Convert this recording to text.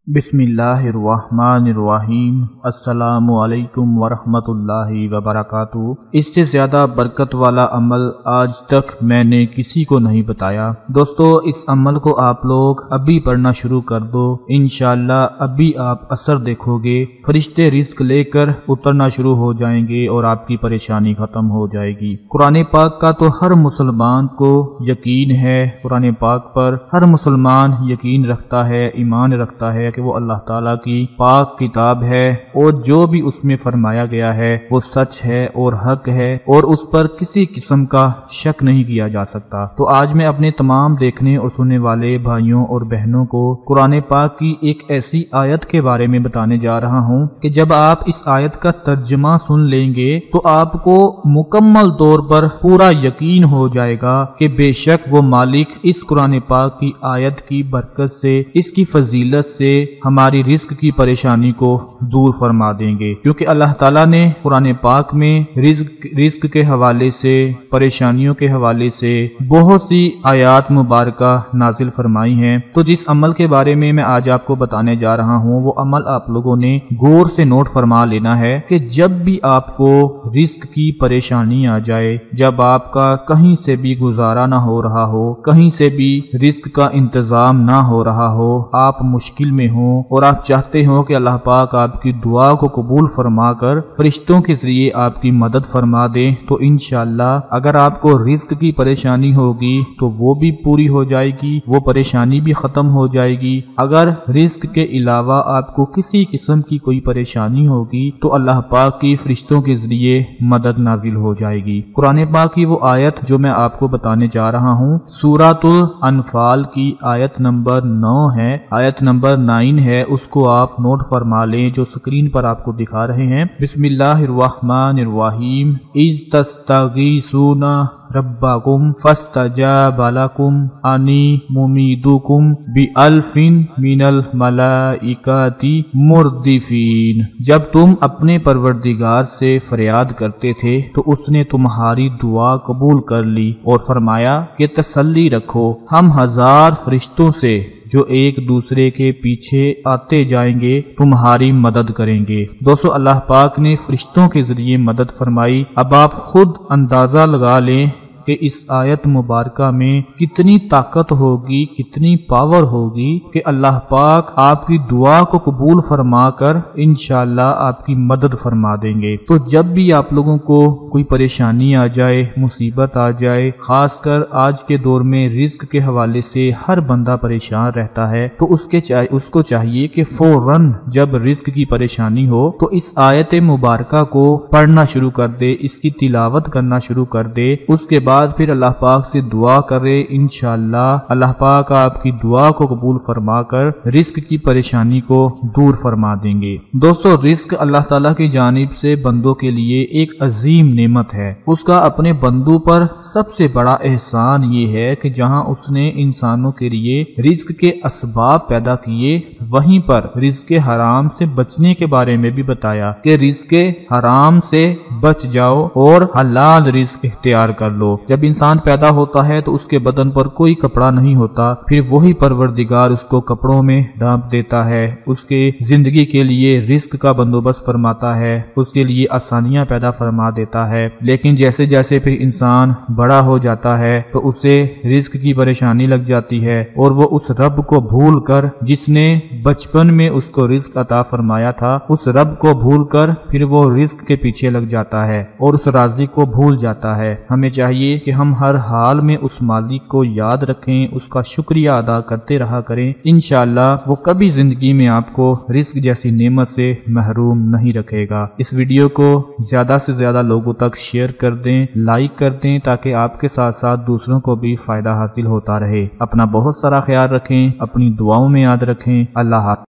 बिस्मिल्लाहिर्रहमानिर्रहीम। अस्सलामु अलैकुम वरहमत उल्लाहि वबरकातुहू। इससे ज्यादा बरकत वाला अमल आज तक मैंने किसी को नहीं बताया। दोस्तों, इस अमल को आप लोग अभी पढ़ना शुरू कर दो, इंशाअल्लाह अभी आप असर देखोगे। फरिश्ते रिज़्क लेकर उतरना शुरू हो जाएंगे और आपकी परेशानी खत्म हो जाएगी। कुरान पाक का तो हर मुसलमान को यकीन है, कुरान पाक पर हर मुसलमान यकीन रखता है, ईमान रखता है कि वो अल्लाह ताला की पाक किताब है और जो भी उसमें फरमाया गया है वो सच है और हक है और उस पर किसी किस्म का शक नहीं किया जा सकता। तो आज मैं अपने तमाम देखने और सुनने वाले भाइयों और बहनों को कुरान पाक की एक ऐसी आयत के बारे में बताने जा रहा हूँ कि जब आप इस आयत का तर्जुमा सुन लेंगे तो आपको मुकम्मल तौर पर पूरा यकीन हो जाएगा कि बेशक वो मालिक इस कुरान पाक की आयत की बरकत से, इसकी फजीलत से हमारी रिस्क की परेशानी को दूर फरमा देंगे। क्योंकि अल्लाह ताला ने कुरान पाक में रिस्क के हवाले से, परेशानियों के हवाले से बहुत सी आयात मुबारका नाजिल फरमाई हैं। तो जिस अमल के बारे में मैं आज आपको बताने जा रहा हूँ वो अमल आप लोगों ने गौर से नोट फरमा लेना है कि जब भी आपको रिस्क की परेशानी आ जाए, जब आपका कहीं से भी गुजारा ना हो रहा हो, कहीं से भी रिस्क का इंतजाम ना हो रहा हो, आप मुश्किल में हो और आप चाहते हो कि अल्लाह पाक आपकी दुआ को कबूल फरमाकर फरिश्तों के जरिए आपकी मदद फरमा दे, तो इंशाअल्लाह अगर आपको रिस्क की परेशानी होगी तो वो भी पूरी हो जाएगी, वो परेशानी भी खत्म हो जाएगी। अगर रिस्क के अलावा आपको किसी किस्म की कोई परेशानी होगी तो अल्लाह पाक की फरिश्तों के जरिए मदद नाजिल हो जाएगी। कुरान पाक की वो आयत जो मैं आपको बताने जा रहा हूँ सूरतुल अनफाल की आयत नंबर 9 है, आयत नंबर 9 है, उसको आप नोट फरमा लें जो स्क्रीन पर आपको दिखा रहे हैं। बिस्मिल्लाहिर्रहमानिर्रहीम। इज़ तस्तगीसूना रब्बकुम फस्तजाब लकुम अन्नी मुमीदुकुम बिअल्फिन मिनल मलाइकाति मुर्दिफीन। जब तुम अपने परवरदिगार से फरियाद करते थे तो उसने तुम्हारी दुआ कबूल कर ली और फरमाया कि तसल्ली रखो, हम 1000 फरिश्तों से जो एक दूसरे के पीछे आते जाएंगे तुम्हारी मदद करेंगे। दोस्तों, अल्लाह पाक ने फरिश्तों के जरिए मदद फरमाई। अब आप खुद अंदाजा लगा लें कि इस आयत मुबारका में कितनी ताकत होगी, कितनी पावर होगी कि अल्लाह पाक आपकी दुआ को कबूल फरमाकर इंशाअल्लाह आपकी मदद फरमा देंगे। तो जब भी आप लोगों को कोई परेशानी आ जाए, मुसीबत आ जाए, खासकर आज के दौर में रिस्क के हवाले से हर बंदा परेशान रहता है, तो उसको चाहिए कि फौरन जब रिस्क की परेशानी हो तो इस आयत मुबारका को पढ़ना शुरू कर दे, इसकी तिलावत करना शुरू कर दे। उसके बाद फिर अल्लाह पाक से दुआ करे, इंशाअल्लाह अल्लाह पाक आपकी दुआ को कबूल फरमाकर रिस्क की परेशानी को दूर फरमा देंगे। दोस्तों, रिस्क अल्लाह ताला की जानिब से बंदों के लिए एक अजीम नेमत है। उसका अपने बंदों पर सबसे बड़ा एहसान ये है कि जहाँ उसने इंसानों के लिए रिस्क के असबाब पैदा किए, वहीं पर रिस्क के हराम से बचने के बारे में भी बताया कि रिस्क के हराम से बच जाओ और हलाल रिस्क इख्तियार कर लो। जब इंसान पैदा होता है तो उसके बदन पर कोई कपड़ा नहीं होता, फिर वही परवरदिगार उसको कपड़ों में ढांप देता है, उसके जिंदगी के लिए रिस्क का बंदोबस्त फरमाता है, उसके लिए आसानियां पैदा फरमा देता है। लेकिन जैसे जैसे फिर इंसान बड़ा हो जाता है तो उसे रिस्क की परेशानी लग जाती है और वो उस रब को भूल कर, जिसने बचपन में उसको रिस्क अता फरमाया था, उस रब को भूल कर फिर वो रिस्क के पीछे लग जाता है और उस राज़ी को भूल जाता है। हमें चाहिए कि हम हर हाल में उस मालिक को याद रखें, उसका शुक्रिया अदा करते रहा करें। इंशाअल्लाह वो कभी जिंदगी में आपको रिस्क जैसी नेमत से महरूम नहीं रखेगा। इस वीडियो को ज्यादा से ज्यादा लोगों तक शेयर कर दें, लाइक कर दें, ताकि आपके साथ साथ दूसरों को भी फायदा हासिल होता रहे। अपना बहुत सारा ख्याल रखें, अपनी दुआओं में याद रखें। अल्लाह हाफ़िज़।